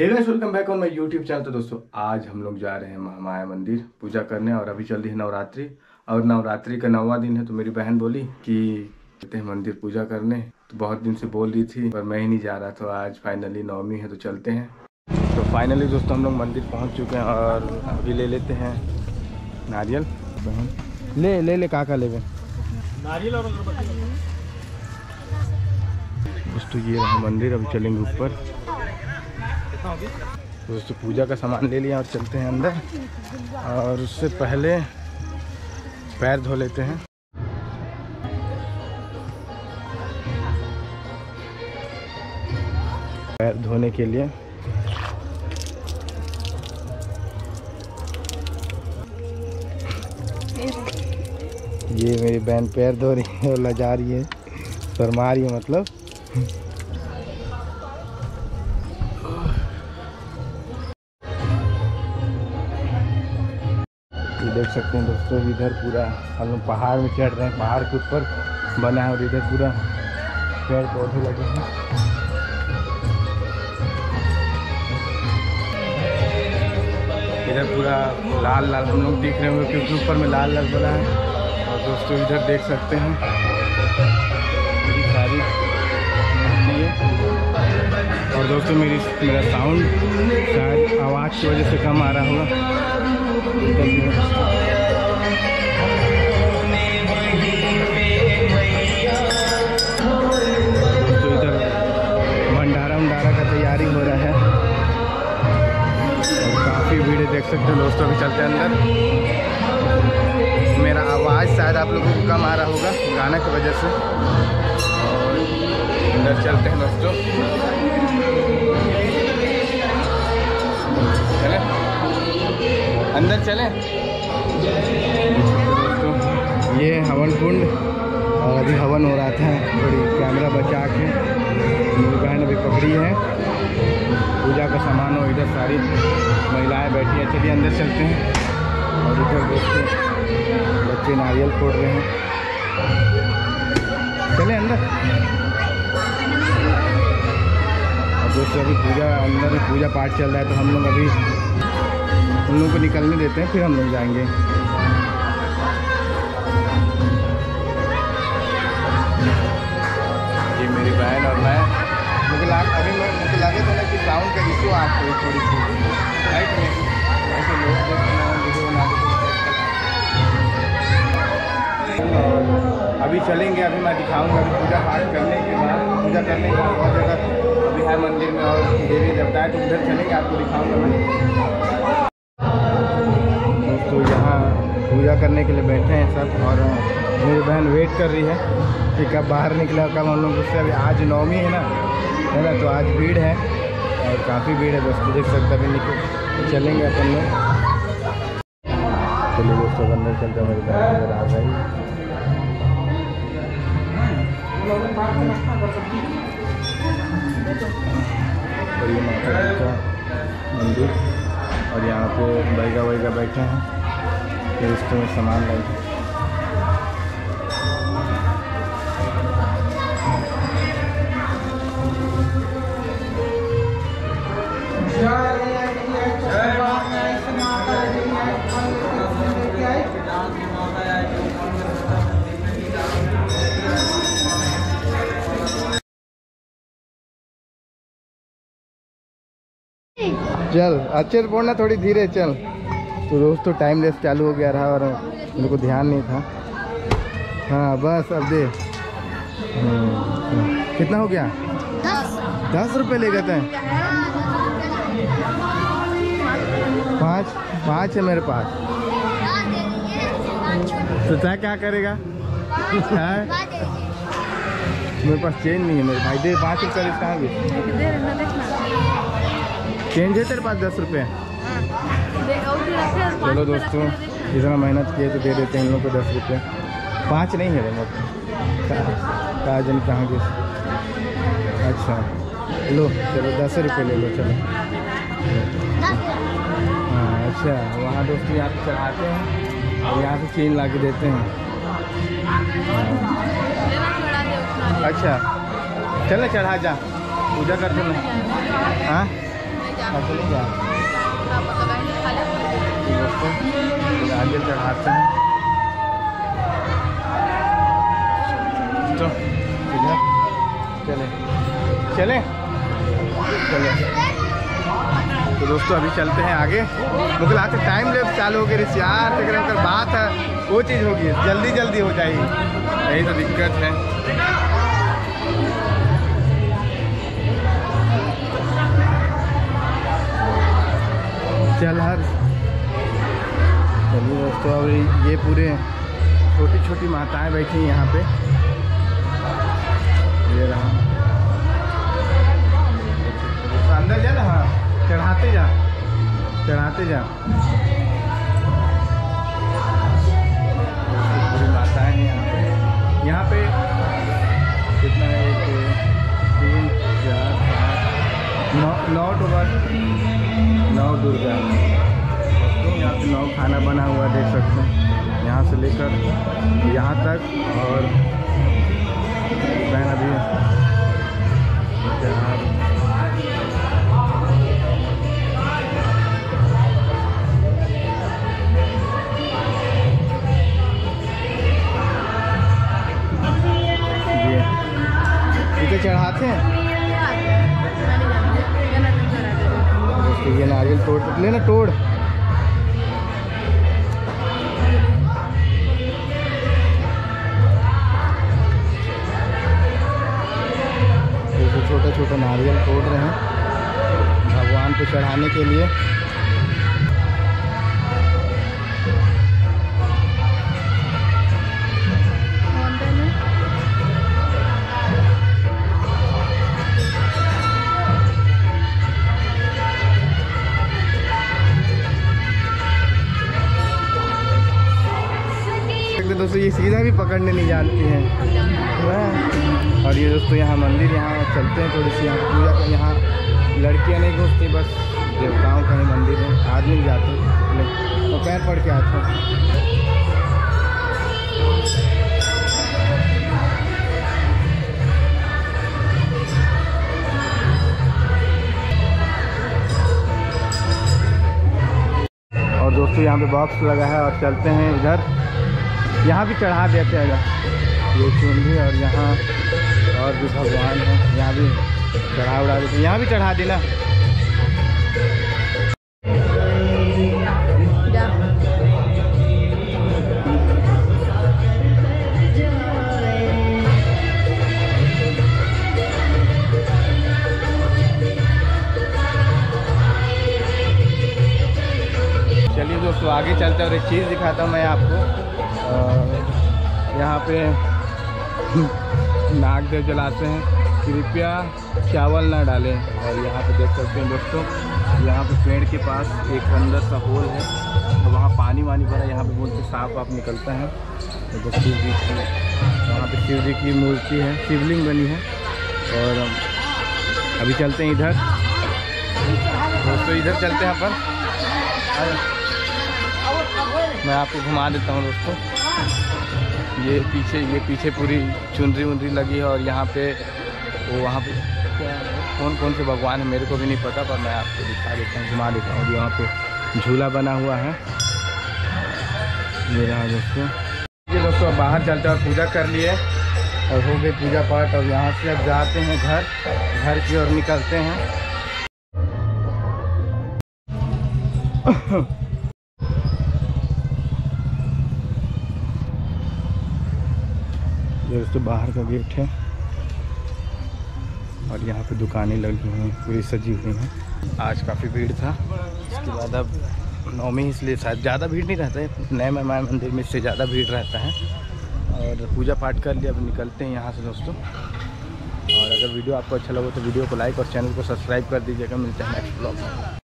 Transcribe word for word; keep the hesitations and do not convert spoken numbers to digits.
Hey guys, welcome back on my YouTube channel. तो दोस्तों आज हम लोग जा रहे हैं महामाया मंदिर पूजा करने और अभी चल रही है नवरात्रि और नवरात्रि का नौवां दिन है। तो मेरी बहन बोली कि चलते हैं मंदिर पूजा करने। तो बहुत दिन से बोल रही थी पर मैं ही नहीं जा रहा। तो आज फाइनली नवमी है तो चलते हैं। तो फाइनली दोस्तों हम लोग मंदिर पहुँच चुके हैं और अभी ले लेते हैं नारियल। बहन ले ले ले काका ले नारियल और दोस्तों ये रहा मंदिर। अभी चलेंगे ऊपर। दोस्तों पूजा का सामान ले लिया और चलते हैं अंदर। और उससे पहले पैर धो लेते हैं। पैर धोने के लिए ये मेरी बहन पैर धो रही है और लजा रही है, शर्मा रही है मतलब। देख सकते हैं दोस्तों इधर पूरा हम लोग पहाड़ में चढ़ रहे हैं। पहाड़ के ऊपर बना है और इधर पूरा पेड़ पौधे लगे हैं। इधर पूरा लाल लाल हम लोग दिख रहे होंगे क्योंकि ऊपर में लाल लाल बना है। और दोस्तों इधर देख सकते हैं मेरी सारी मूर्ति है। और दोस्तों मेरी मेरा साउंड शायद आवाज़ की वजह से कम आ रहा होगा। तो इधर भंडारा भंडारा का तैयारी हो रहा है और काफ़ी भीड़ देख सकते हो दोस्तों। अभी चलते हैं अंदर। मेरा आवाज़ शायद आप लोगों को कम आ रहा होगा गाने की वजह से। और अंदर चलते हैं दोस्तों। चले अंदर चलें। दोस्तों ये हवन कुंड और अभी हवन हो रहा था। थोड़ी कैमरा बचा के मेरी बहन अभी पकड़ी है। पूजा का सामान हो इधर सारी महिलाएं बैठी हैं। चलिए अंदर चलते हैं। और इधर दोस्तों बच्चे नारियल फोड़ रहे हैं। चलें अंदर। और दोस्तों अभी पूजा अंदर में पूजा पाठ चल रहा है तो हम लोग अभी उन लोगों को निकलने देते हैं, फिर हम लोग जाएंगे। ये मेरी बहन और मैं। मुझे लाग अभी मैं मुझे लगे था ना कि साउंड का इशू आपको थोड़ी सी राइट में ऐसे लोग वीडियो बना देते। अभी चलेंगे। अभी मैं दिखाऊंगा अभी पूजा पाठ करने के बाद पूजा करने के बाद बहुत जगह अभी है मंदिर में और देवी देवता है तो उधर चलेंगे, आपको दिखाऊंगा मैं। तो यहाँ पूजा करने के लिए बैठे हैं सब और मेरी बहन वेट कर रही है कि कब बाहर निकला कब हम लोग उससे। अभी आज नौमी है ना है ना तो आज भीड़ है और काफ़ी भीड़ है दोस्तों। देख सकते अभी निकल चलेंगे अपन लोग। चलिए दोस्तों अंदर चलते हैं। मेरी बहन इधर आ गई। और ये माता का मंदिर और यहाँ पे बैगा वैगा बैठे हैं। फिर इसको में सामान लाए। चल अच्छे से बोलना, थोड़ी धीरे चल। तो दोस्तों टाइम लेस चालू हो गया रहा और मेरे को ध्यान नहीं था। हाँ बस अब दे। कितना हो गया? दस दस रुपये ले गए थे। पाँच पाँच है मेरे पास। तो क्या क्या करेगा? हाँ मेरे पास चेंज नहीं है मेरे भाई। दे पाँच रुपये कहाँ गए? चेंज है तेरे पास दस रुपये? चलो दोस्तों इतना मेहनत किए तो दे देते हैं इन लोगों को दस रुपये। पाँच नहीं है मतलब काजन कहाँ गए? अच्छा लो चलो दस रुपये ले लो चलो। हाँ अच्छा वहाँ दोस्तों यहाँ पे चढ़ाते हैं और यहाँ से चेन ला के देते हैं। अच्छा चल चढ़ा जा पूजा कर देना। हाँ चले जा दोस्तों, आगे चढ़ाते हैं तो चले चले चले तो दोस्तों अभी चलते हैं आगे। मुझे लगता है टाइम लेप चालू हो गई यार, अगर अंकल बात है वो चीज़ होगी, जल्दी जल्दी हो जाएगी, यही तो दिक्कत है। चल हर चलिए दोस्तों, अब ये पूरे छोटी छोटी माताएं बैठी हैं यहाँ पे, ये रहा अंदर जा ना, हाँ चढ़ाते जा चढ़ाते जा पूरी माताएं हैं यहाँ पे। यहाँ पे कितना है, एक तीन चार पाँच नौ नौ टोबर नौ दुर्गा दोस्तों। यहाँ पे नौ खाना बना हुआ देख सकते हैं, यहाँ से लेकर यहाँ तक। और बहन अभी इसे चढ़ाते हैं दोस्तों। ये नारियल तोड़ लेना, तोड़ छोटा छोटा नारियल तोड़ रहे हैं भगवान को चढ़ाने के लिए। दोस्तों ये सीधा भी पकड़ने नहीं जानती हैं। और ये दोस्तों यहाँ मंदिर, यहाँ चलते हैं थोड़ी सी, यहाँ पूजा का, यहाँ लड़कियाँ नहीं घुसती, बस देवताओं का ही मंदिर है, आदमी जाते हैं तो पैर पड़ के आते हैं। और दोस्तों यहाँ पे बॉक्स लगा है और चलते हैं इधर, यहाँ भी चढ़ा देते हैं ये चुनरी। और यहाँ और भी भगवान हैं, यहाँ भी चढ़ा उड़ा देते, यहाँ भी चढ़ा देना। चलिए दोस्तों आगे चलते हैं और एक चीज़ दिखाता हूँ मैं आपको। यहाँ पे नाग देव जलाते हैं, कृपया चावल ना डालें। और यहाँ पे देख सकते हैं दोस्तों, यहाँ पे पेड़ के पास एक अंदर सा होल है, तो वहाँ पानी वानी भरा, यहाँ पे बोलते सांप आप निकलता है। तो शिव जी की, वहाँ पे शिव जी की मूर्ति है, शिवलिंग बनी है। और अभी चलते हैं इधर दोस्तों, इधर चलते हैं अपन, मैं आपको घुमा देता हूँ दोस्तों। ये पीछे ये पीछे पूरी चुनरी उनरी लगी है। और यहाँ पे वो वहाँ पे क्या कौन कौन से भगवान है मेरे को भी नहीं पता, पर मैं आपको दिखा देता हूँ, घुमा देता हूँ। यहाँ पे झूला बना हुआ है, ये रहा दोस्तों। ये दोस्तों अब बाहर चलते हैं और पूजा कर लिए और हो गई पूजा पाठ। और यहाँ से अब जाते हैं घर घर की ओर निकलते हैं। ये दोस्तों बाहर का गेट है और यहाँ पे दुकानें लगी हुई हैं, पूरी सजी हुई हैं। आज काफ़ी भीड़ था, इसके बाद अब नौमी इसलिए शायद ज़्यादा भीड़ नहीं रहता है, नए माया मंदिर में इससे ज़्यादा भीड़ रहता है। और पूजा पाठ कर लिया, अब निकलते हैं यहाँ से दोस्तों। और अगर वीडियो आपको अच्छा लगे तो वीडियो को लाइक और चैनल को सब्सक्राइब कर दीजिएगा। मिलते हैं नेक्स्ट ब्लॉग में।